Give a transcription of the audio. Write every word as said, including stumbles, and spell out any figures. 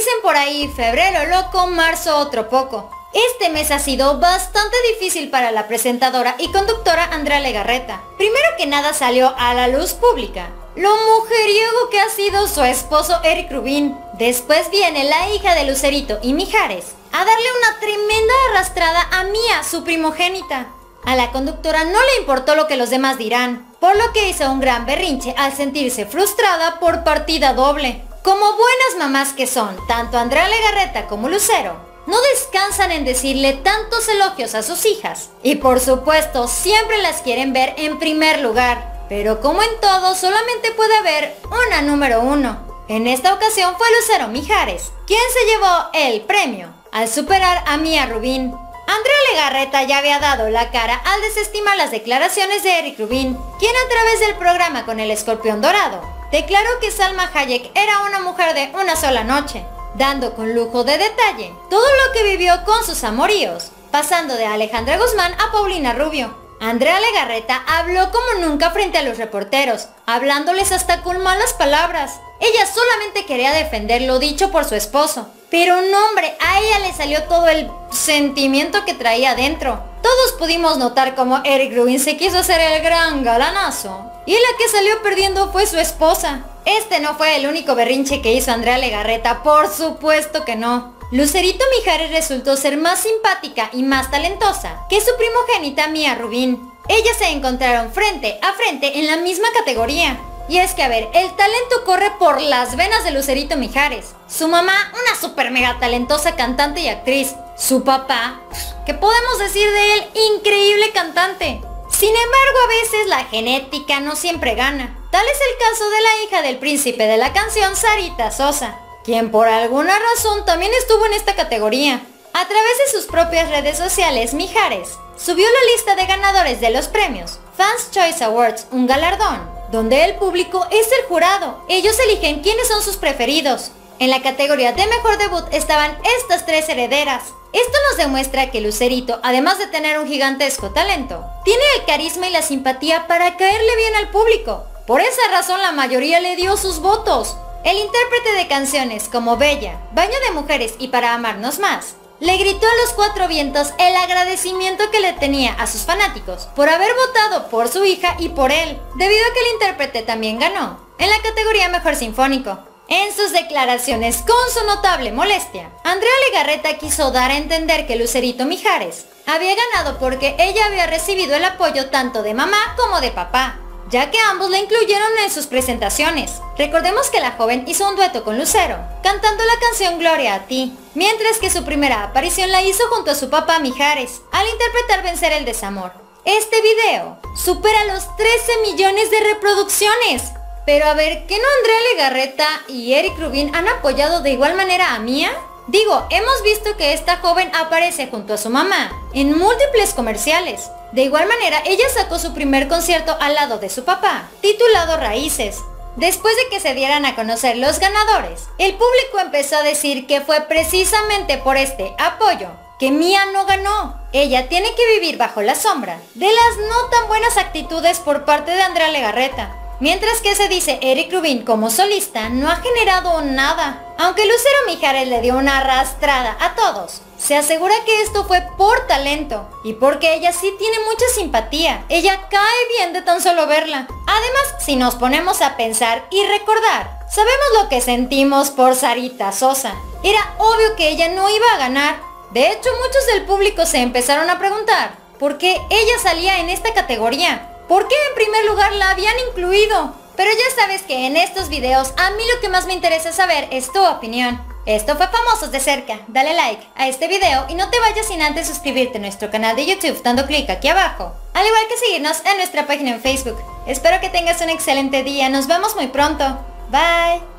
dicen por ahí, febrero loco, marzo otro poco. Este mes ha sido bastante difícil para la presentadora y conductora Andrea Legarreta. Primero que nada salió a la luz pública lo mujeriego que ha sido su esposo Eric Rubin. Después viene la hija de Lucerito y Mijares a darle una tremenda arrastrada a Mía, su primogénita. A la conductora no le importó lo que los demás dirán, por lo que hizo un gran berrinche al sentirse frustrada por partida doble. Como buenas mamás que son, tanto Andrea Legarreta como Lucero no descansan en decirle tantos elogios a sus hijas. Y por supuesto, siempre las quieren ver en primer lugar. Pero como en todo, solamente puede haber una número uno. En esta ocasión fue Lucero Mijares, quien se llevó el premio, al superar a Mía Rubin. Andrea Legarreta ya había dado la cara al desestimar las declaraciones de Eric Rubin, quien a través del programa con el escorpión dorado, declaró que Salma Hayek era una mujer de una sola noche, dando con lujo de detalle todo lo que vivió con sus amoríos, pasando de Alejandra Guzmán a Paulina Rubio. Andrea Legarreta habló como nunca frente a los reporteros, hablándoles hasta con malas palabras. Ella solamente quería defender lo dicho por su esposo. Pero no, hombre, a ella le salió todo el sentimiento que traía adentro. Todos pudimos notar cómo Eric Rubin se quiso hacer el gran galanazo, y la que salió perdiendo fue su esposa. Este no fue el único berrinche que hizo Andrea Legarreta, por supuesto que no. Lucerito Mijares resultó ser más simpática y más talentosa que su primogénita Mía Rubin. Ellas se encontraron frente a frente en la misma categoría. Y es que, a ver, el talento corre por las venas de Lucerito Mijares. Su mamá, una super mega talentosa cantante y actriz. Su papá, ¿qué podemos decir de él? Increíble cantante. Sin embargo, a veces la genética no siempre gana. Tal es el caso de la hija del príncipe de la canción, Sarita Sosa, quien por alguna razón también estuvo en esta categoría. A través de sus propias redes sociales, Mijares subió la lista de ganadores de los premios Fans Choice Awards, un galardón donde el público es el jurado. Ellos eligen quiénes son sus preferidos. En la categoría de mejor debut estaban estas tres herederas. Esto nos demuestra que Lucerito, además de tener un gigantesco talento, tiene el carisma y la simpatía para caerle bien al público. Por esa razón la mayoría le dio sus votos. El intérprete de canciones como Bella, Baño de Mujeres y Para Amarnos Más, le gritó a los cuatro vientos el agradecimiento que le tenía a sus fanáticos por haber votado por su hija y por él, debido a que el intérprete también ganó en la categoría Mejor Sinfónico. En sus declaraciones, con su notable molestia, Andrea Legarreta quiso dar a entender que Lucerito Mijares había ganado porque ella había recibido el apoyo tanto de mamá como de papá, ya que ambos la incluyeron en sus presentaciones. Recordemos que la joven hizo un dueto con Lucero, cantando la canción Gloria a ti, mientras que su primera aparición la hizo junto a su papá Mijares, al interpretar Vencer el Desamor. Este video supera los trece millones de reproducciones. Pero a ver, ¿qué no Andrea Legarreta y Eric Rubin han apoyado de igual manera a Mía? Digo, hemos visto que esta joven aparece junto a su mamá en múltiples comerciales. De igual manera, ella sacó su primer concierto al lado de su papá, titulado Raíces. Después de que se dieran a conocer los ganadores, el público empezó a decir que fue precisamente por este apoyo que Mía no ganó. Ella tiene que vivir bajo la sombra de las no tan buenas actitudes por parte de Andrea Legarreta. Mientras que se dice Eric Rubin como solista no ha generado nada. Aunque Lucero Mijares le dio una arrastrada a todos, se asegura que esto fue por talento y porque ella sí tiene mucha simpatía. Ella cae bien de tan solo verla. Además, si nos ponemos a pensar y recordar, sabemos lo que sentimos por Sarita Sosa. Era obvio que ella no iba a ganar. De hecho, muchos del público se empezaron a preguntar por qué ella salía en esta categoría. ¿Por qué en primer lugar la habían incluido? Pero ya sabes que en estos videos a mí lo que más me interesa saber es tu opinión. Esto fue Famosos de Cerca. Dale like a este video y no te vayas sin antes suscribirte a nuestro canal de YouTube dando clic aquí abajo. Al igual que seguirnos en nuestra página en Facebook. Espero que tengas un excelente día. Nos vemos muy pronto. Bye.